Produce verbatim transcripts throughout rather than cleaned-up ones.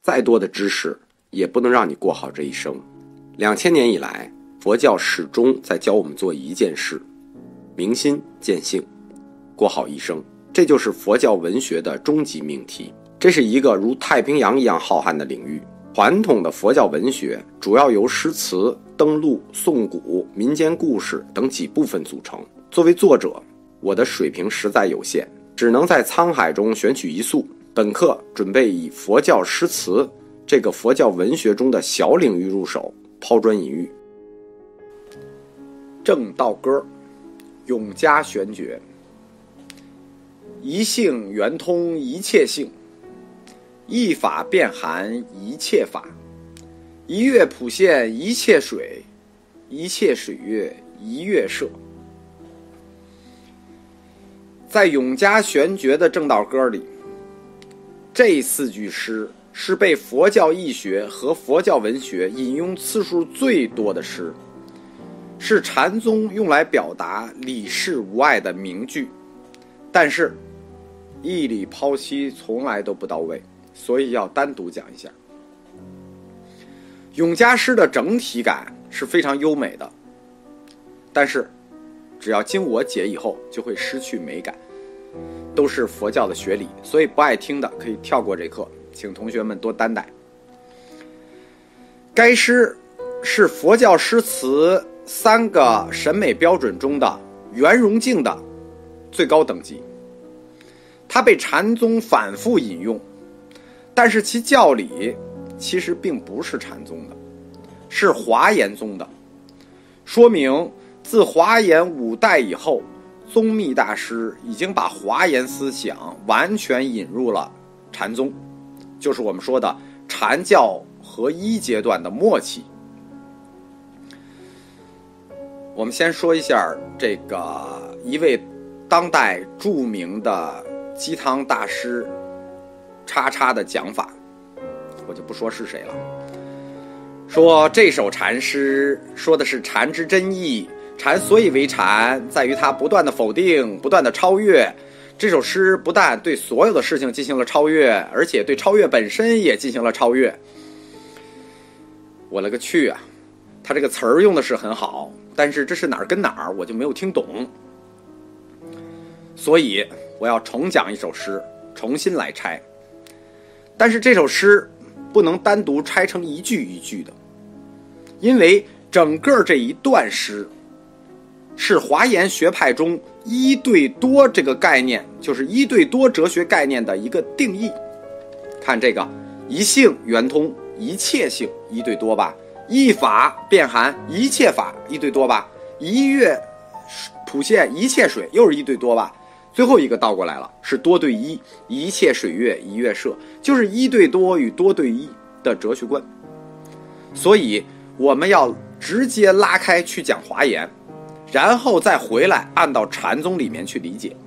再多的知识也不能让你过好这一生。两千年以来，佛教始终在教我们做一件事：明心见性，过好一生。这就是佛教文学的终极命题。这是一个如太平洋一样浩瀚的领域。传统的佛教文学主要由诗词、登录、颂古、民间故事等几部分组成。作为作者，我的水平实在有限，只能在沧海中选取一粟。本课准备以佛教诗词这个佛教文学中的小领域入手，抛砖引玉。正道歌，永嘉玄觉。一性圆通一切性，一法遍含一切法，一月普现一切水，一切水月一月摄。在永嘉玄觉的正道歌里，这四句诗是被佛教义学和佛教文学引用次数最多的诗，是禅宗用来表达理事无碍的名句。但是义理剖析从来都不到位，所以要单独讲一下。永嘉诗的整体感是非常优美的，但是只要经我解以后就会失去美感，都是佛教的学理，所以不爱听的可以跳过这课，请同学们多担待。该诗是佛教诗词三个审美标准中的圆融净的最高等级，它被禅宗反复引用，但是其教理其实并不是禅宗的，是华严宗的，说明自华严五代以后，宗密大师已经把华严思想完全引入了禅宗，就是我们说的禅教合一阶段的末期。我们先说一下这个一位当代著名的鸡汤大师叉叉的讲法，我就不说是谁了。说这首禅诗说的是禅之真意，禅所以为禅，在于它不断的否定，不断的超越。这首诗不但对所有的事情进行了超越，而且对超越本身也进行了超越。我勒个去啊！他这个词儿用的是很好，但是这是哪儿跟哪儿我就没有听懂，所以我要重讲一首诗，重新来拆。但是这首诗不能单独拆成一句一句的，因为整个这一段诗是华严学派中一对多这个概念，就是一对多哲学概念的一个定义。看这个一性圆通一切性，一对多吧；一法遍含一切法，一对多吧；一月普现一切水，又是一对多吧。最后一个倒过来了，是多对一，一切水月一月摄，就是一对多与多对一的哲学观。所以我们要直接拉开去讲华严，然后再回来按到禅宗里面去理解。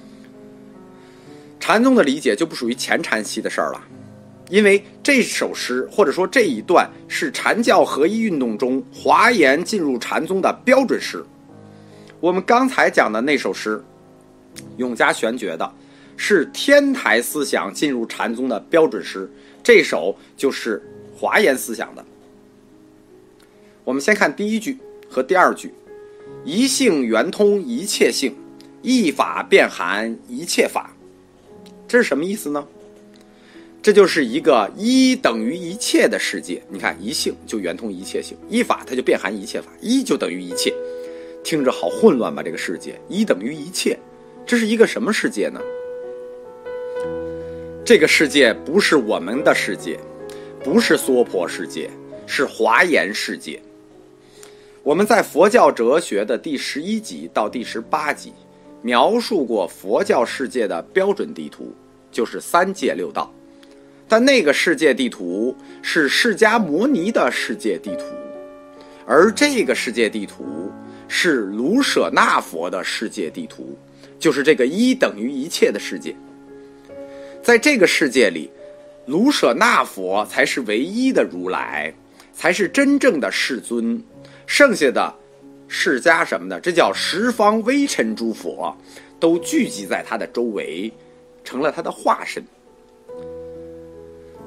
禅宗的理解就不属于前禅期的事儿了，因为这首诗或者说这一段是禅教合一运动中华严进入禅宗的标准诗。我们刚才讲的那首诗永嘉玄觉的是天台思想进入禅宗的标准诗，这首就是华严思想的。我们先看第一句和第二句，一性圆通一切性，一法遍含一切法。这是什么意思呢？这就是一个一等于一切的世界。你看一性就圆通一切性，一法它就遍含一切法，一就等于一切。听着好混乱吧，这个世界一等于一切，这是一个什么世界呢？这个世界不是我们的世界，不是娑婆世界，是华严世界。我们在佛教哲学的第十一集到第十八集描述过佛教世界的标准地图，就是三界六道。但那个世界地图是释迦牟尼的世界地图，而这个世界地图是卢舍那佛的世界地图，就是这个一等于一切的世界。在这个世界里，卢舍那佛才是唯一的如来，才是真正的世尊，剩下的释迦什么的，这叫十方微尘诸佛，都聚集在他的周围，成了他的化身。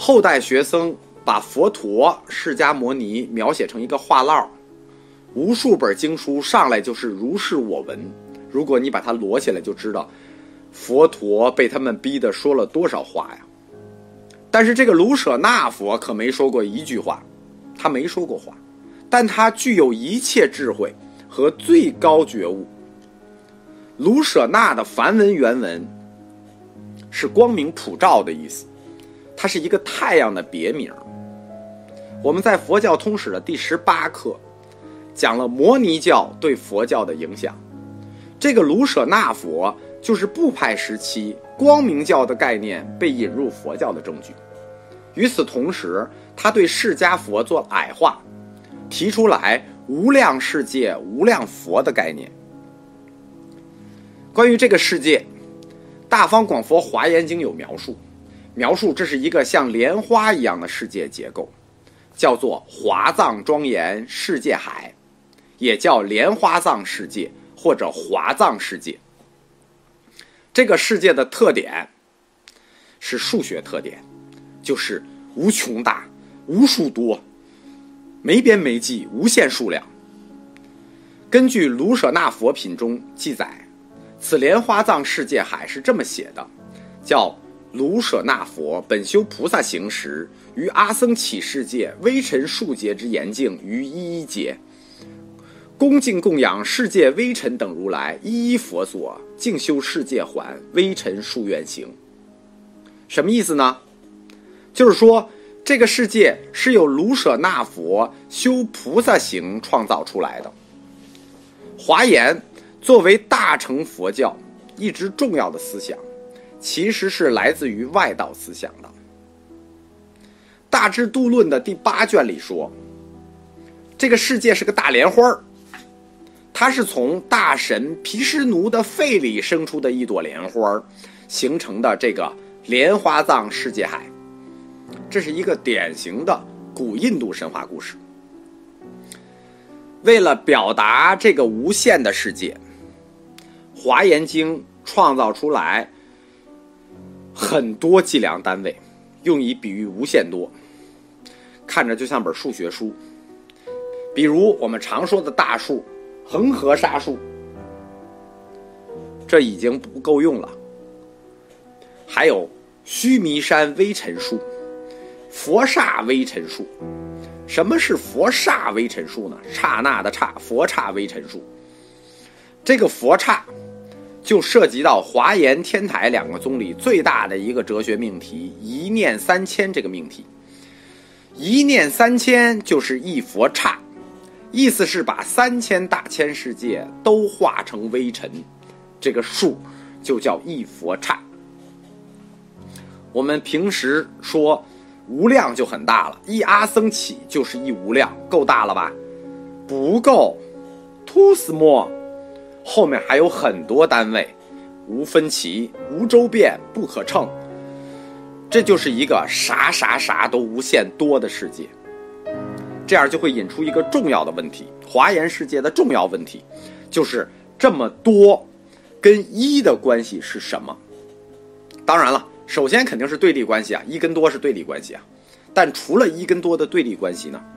后代学僧把佛陀、释迦牟尼描写成一个话唠，无数本经书上来就是如是我闻。如果你把它摞起来，就知道佛陀被他们逼得说了多少话呀。但是这个卢舍那佛可没说过一句话，他没说过话，但他具有一切智慧和最高觉悟。卢舍那的梵文原文是光明普照的意思，它是一个太阳的别名。我们在佛教通史的第十八课讲了摩尼教对佛教的影响，这个卢舍那佛就是部派时期光明教的概念被引入佛教的证据。与此同时，他对释迦佛做矮化，提出来无量世界无量佛的概念。关于这个世界，大方广佛华严经有描述，描述这是一个像莲花一样的世界结构，叫做华藏庄严世界海，也叫莲花藏世界或者华藏世界。这个世界的特点是数学特点，就是无穷大、无数多、没边没际、无限数量。根据卢舍那佛品中记载，此莲花藏世界海是这么写的，叫卢舍那佛本修菩萨行时，于阿僧祇世界微尘数劫之严净于一一劫，恭敬供养世界微尘等如来，一一佛所，净修世界环微尘数愿行。什么意思呢？就是说这个世界是由卢舍那佛修菩萨行创造出来的。华严作为大乘佛教一直重要的思想，其实是来自于外道思想的。大智度论的第八卷里说，这个世界是个大莲花，它是从大神毗湿奴的肺里生出的一朵莲花形成的这个莲花藏世界海。这是一个典型的古印度神话故事。为了表达这个无限的世界，华严经创造出来很多计量单位，用以比喻无限多，看着就像本数学书。比如我们常说的大数恒河沙数，这已经不够用了。还有须弥山微尘数、佛刹微尘数。什么是佛刹微尘数呢？刹那的刹，佛刹微尘数。这个佛刹就涉及到华严天台两个宗里最大的一个哲学命题，一念三千这个命题。一念三千就是一佛刹，意思是把三千大千世界都化成微尘，这个数就叫一佛刹。我们平时说无量就很大了，一阿僧祇就是一无量，够大了吧？不够， too small， 后面还有很多单位，无分歧、无周遍、不可称，这就是一个啥啥啥都无限多的世界。这样就会引出一个重要的问题，华严世界的重要问题就是这么多跟一的关系是什么？当然了，首先肯定是对立关系啊，一跟多是对立关系啊。但除了一跟多的对立关系呢，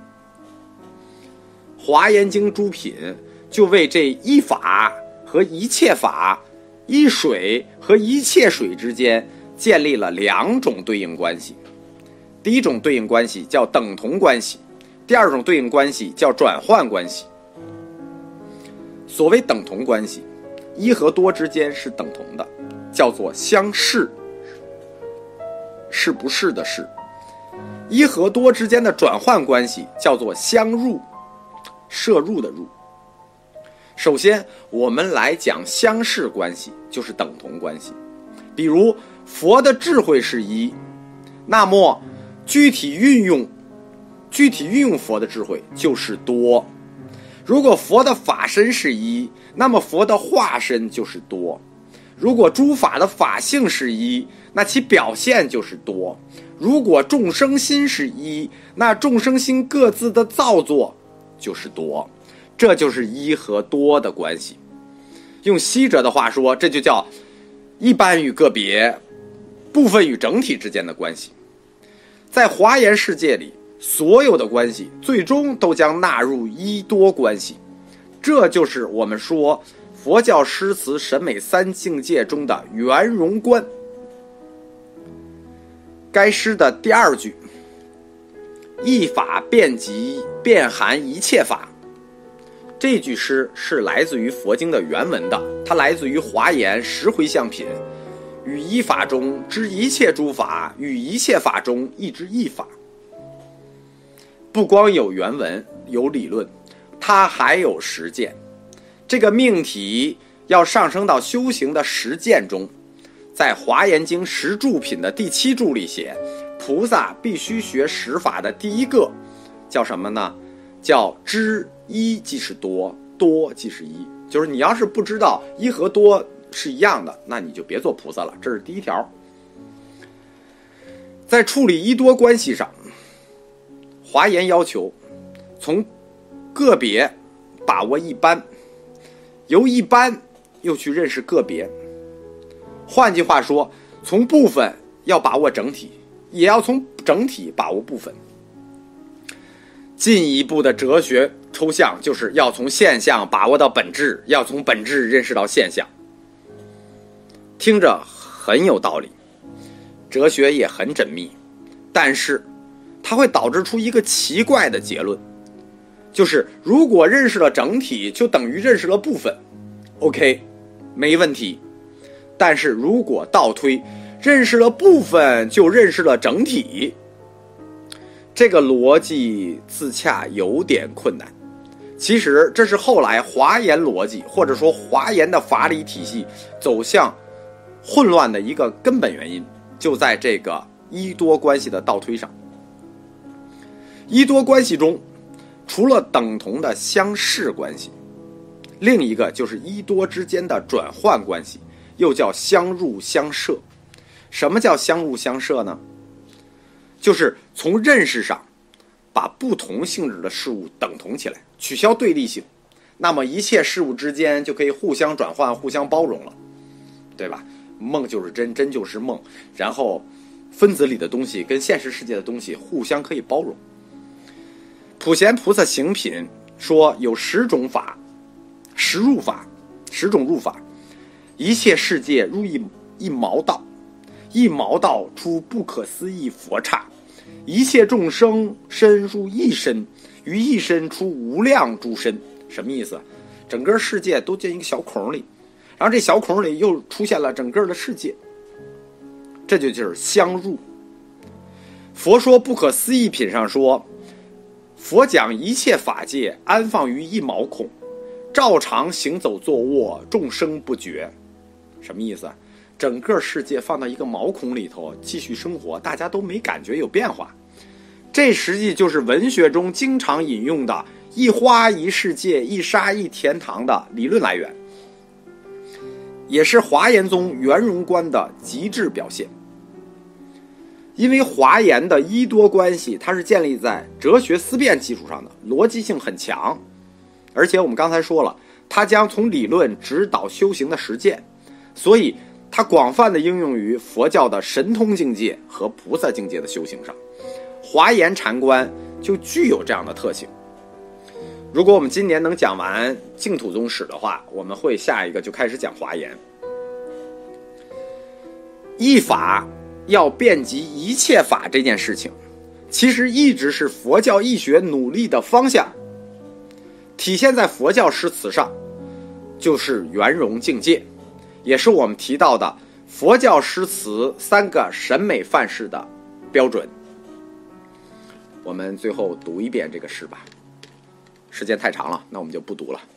华严经诸品就为这一法和一切法、一水和一切水之间建立了两种对应关系。第一种对应关系叫等同关系，第二种对应关系叫转换关系。所谓等同关系，一和多之间是等同的，叫做相适，是不是的是。一和多之间的转换关系叫做相入，摄入的入。首先我们来讲相适关系，就是等同关系。比如佛的智慧是一，那么具体运用具体运用佛的智慧就是多。如果佛的法身是一，那么佛的化身就是多。如果诸法的法性是一，那其表现就是多。如果众生心是一，那众生心各自的造作就是多。这就是一和多的关系。用西哲的话说，这就叫一般与个别、部分与整体之间的关系。 在华严世界里，所有的关系最终都将纳入一多关系，这就是我们说佛教诗词审美三境界中的圆融观。该诗的第二句，一法遍及遍含一切法，这句诗是来自于佛经的原文的，它来自于华严十回向品，于一法中知一切诸法，于一切法中亦知一法。不光有原文有理论，它还有实践。这个命题要上升到修行的实践中，在华严经十住品的第七住里写，菩萨必须学十法的第一个叫什么呢？叫知一即是多，多即是一。就是你要是不知道一和多是一样的，那你就别做菩萨了，这是第一条。在处理一多关系上，华严要求从个别把握一般，由一般又去认识个别。换句话说，从部分要把握整体，也要从整体把握部分。进一步的哲学抽象就是要从现象把握到本质，要从本质认识到现象。听着很有道理，哲学也很缜密，但是它会导致出一个奇怪的结论，就是如果认识了整体就等于认识了部分 OK 没问题，但是如果倒推认识了部分就认识了整体，这个逻辑自洽有点困难。其实这是后来华严逻辑或者说华严的法理体系走向混乱的一个根本原因，就在这个一多关系的倒推上。一多关系中，除了等同的相似关系，另一个就是一多之间的转换关系，又叫相入相摄。什么叫相入相摄呢？就是从认识上把不同性质的事物等同起来，取消对立性，那么一切事物之间就可以互相转换互相包容了，对吧？梦就是真，真就是梦，然后分子里的东西跟现实世界的东西互相可以包容。普贤菩萨行品说有十种法，十入法，十种入法，一切世界入一一毛道，一毛道出不可思议佛刹，一切众生身入一身，于一身出无量诸身。什么意思？整个世界都进一个小孔里，然后这小孔里又出现了整个的世界，这就就是相入。佛说不可思议品上说，佛讲一切法界安放于一毛孔，照常行走坐卧，众生不觉。什么意思？整个世界放到一个毛孔里头继续生活，大家都没感觉有变化。这实际就是文学中经常引用的一花一世界，一沙一天堂的理论来源，也是华严宗圆融观的极致表现。因为华严的一多关系它是建立在哲学思辨基础上的，逻辑性很强，而且我们刚才说了，它将从理论指导修行的实践，所以它广泛的应用于佛教的神通境界和菩萨境界的修行上。华严禅观就具有这样的特性。如果我们今年能讲完净土宗史的话，我们会下一个就开始讲华严。一法要遍及一切法这件事情，其实一直是佛教义学努力的方向，体现在佛教诗词上，就是圆融境界，也是我们提到的佛教诗词三个审美范式的标准。我们最后读一遍这个诗吧，时间太长了，那我们就不读了。